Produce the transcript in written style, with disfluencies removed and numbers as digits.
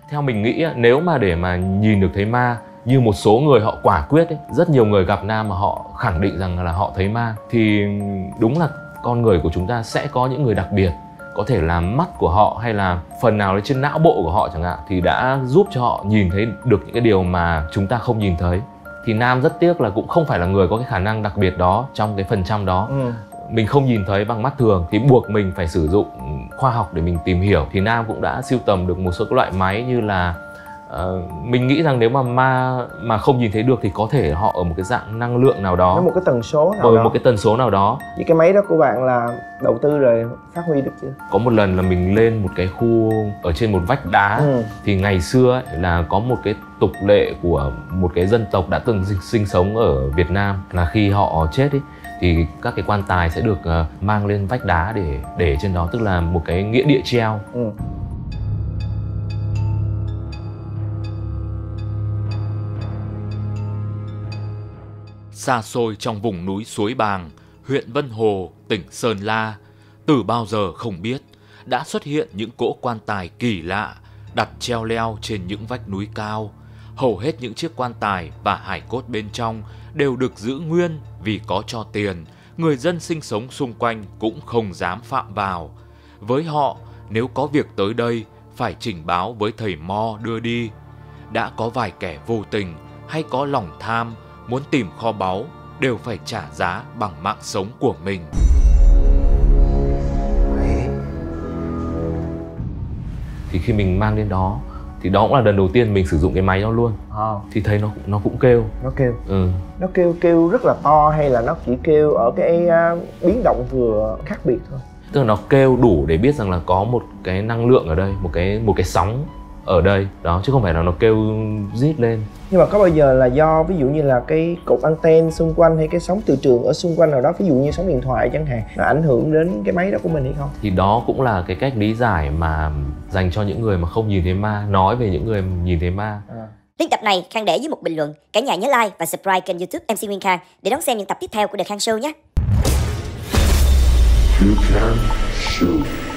Theo mình nghĩ nếu mà để mà nhìn được thấy ma như một số người họ quả quyết ấy, rất nhiều người gặp Nam mà họ khẳng định rằng là họ thấy ma, thì đúng là con người của chúng ta sẽ có những người đặc biệt, có thể là mắt của họ hay là phần nào đấy trên não bộ của họ chẳng hạn, thì đã giúp cho họ nhìn thấy được những cái điều mà chúng ta không nhìn thấy. Thì Nam rất tiếc là cũng không phải là người có cái khả năng đặc biệt đó trong cái phần trăm đó. Mình không nhìn thấy bằng mắt thường thì buộc mình phải sử dụng khoa học để mình tìm hiểu. Thì Nam cũng đã sưu tầm được một số các loại máy như là mình nghĩ rằng nếu mà ma mà không nhìn thấy được thì có thể họ ở một cái dạng năng lượng nào đó, một cái tần số nào đó. Một cái tần số nào đó. Những cái máy đó của bạn là đầu tư rồi phát huy được chưa? Có một lần là mình lên một cái khu ở trên một vách đá. Thì ngày xưa ấy, là có một cái tục lệ của một cái dân tộc đã từng sinh sống ở Việt Nam, là khi họ chết ấy thì các cái quan tài sẽ được mang lên vách đá để trên đó, tức là một cái nghĩa địa treo. Xa xôi trong vùng núi Suối Bàng, huyện Vân Hồ, tỉnh Sơn La, từ bao giờ không biết đã xuất hiện những cỗ quan tài kỳ lạ đặt treo leo trên những vách núi cao. Hầu hết những chiếc quan tài và hài cốt bên trong đều được giữ nguyên vì có cho tiền, người dân sinh sống xung quanh cũng không dám phạm vào. Với họ, nếu có việc tới đây phải trình báo với thầy mo đưa đi. Đã có vài kẻ vô tình hay có lòng tham muốn tìm kho báu đều phải trả giá bằng mạng sống của mình. Thì khi mình mang đến đó thì đó cũng là lần đầu tiên mình sử dụng cái máy đó luôn. Thì thấy nó cũng kêu. Nó kêu. Nó kêu rất là to hay là nó chỉ kêu ở cái biến động vừa khác biệt thôi? Tức là nó kêu đủ để biết rằng là có một cái năng lượng ở đây, một cái sóng ở đây đó, chứ không phải là nó kêu rít lên. Nhưng mà có bao giờ là do ví dụ như là cái cột anten xung quanh hay cái sóng từ trường ở xung quanh nào đó, ví dụ như sóng điện thoại chẳng hạn, nó ảnh hưởng đến cái máy đó của mình hay không? Thì đó cũng là cái cách lý giải mà dành cho những người mà không nhìn thấy ma, nói về những người nhìn thấy ma. Link tập này Khang để dưới một bình luận. Cả nhà nhớ like và subscribe kênh YouTube MC Nguyên Khang để đón xem những tập tiếp theo của The Khang Show nhé.